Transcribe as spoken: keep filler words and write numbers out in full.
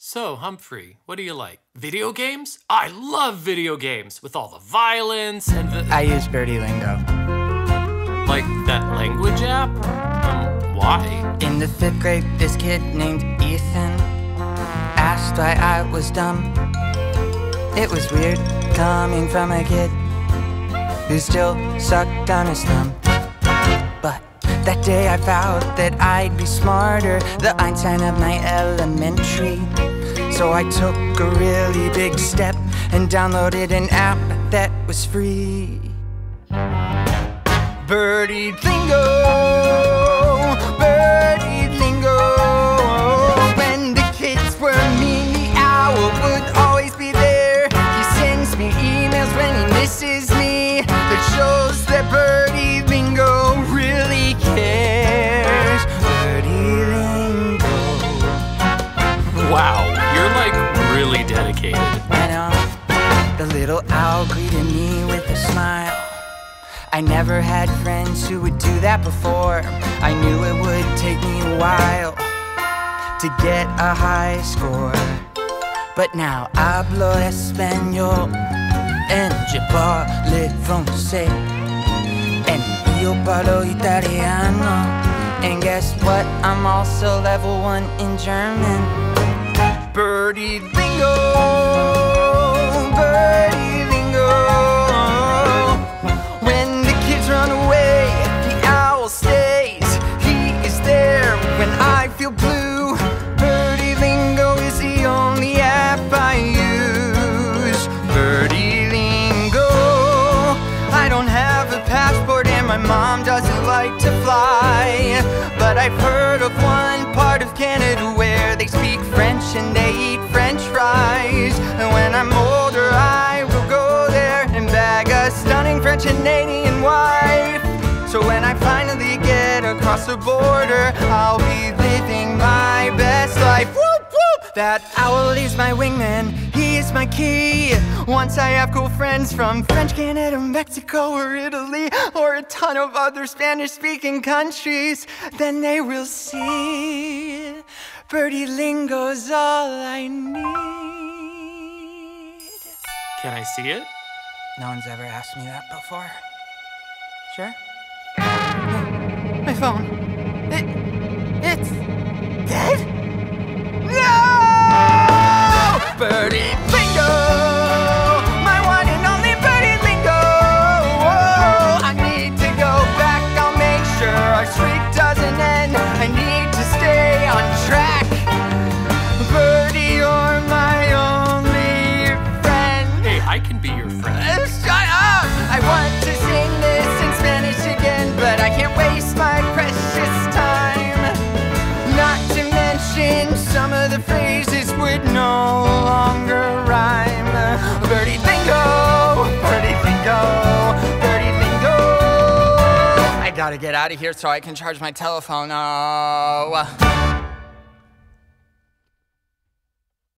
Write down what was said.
So, Humphrey, what do you like? Video games? I love video games with all the violence and the... I use Birdy-Lingo. Like that language app? Um, why? In the fifth grade, this kid named Ethan asked why I was dumb. It was weird coming from a kid who still sucked on his thumb. But that day I vowed that I'd be smarter, the Einstein of my elementary. So I took a really big step and downloaded an app that was free. Birdy-Lingo, Birdy-Lingo. When the kids were mean, the owl would always be there. He sends me emails when he misses me. That shows that Birdy-Lingo really cares. Birdy-Lingo. Wow, you're like really dedicated. I know. The little owl greeted me with a smile. I never had friends who would do that before. I knew it would take me a while to get a high score. But now hablo español and yo parlo francés and yo parlo italiano. And guess what? I'm also level one in German. Birdy-Lingo, Birdy-Lingo. When the kids run away, the owl stays. He is there when I feel blue. Birdy-Lingo is the only app I use. Birdy-Lingo. I don't have a passport and my mom doesn't like to fly, but I've heard of one part of Canada where they speak French and they eat French fries. And when I'm older I will go there and bag a stunning French Canadian wife. So when I finally get across the border, I'll be living my best life. Whoop, whoop. That owl is my wingman, he is my key. Once I have cool friends from French Canada, Mexico, or Italy, or a ton of other Spanish-speaking countries, then they will see Birdy-Lingo's all I need. Can I see it? No one's ever asked me that before. Sure? My phone. It... it's... dead? No! Birdy-Lingo! My one and only Birdy-Lingo! Oh, I need to go back, I'll make sure our streak doesn't end. I need to stay on track. Birdie, you're my only friend. Hey, I can be your friend. Uh, shut up! I want to sing this in Spanish again, but I can't waste my precious time. Not to mention, some of the phrases would no longer rhyme. Birdy-Lingo, Birdy-Lingo, Birdy-Lingo. I gotta get out of here so I can charge my telephone. Oh.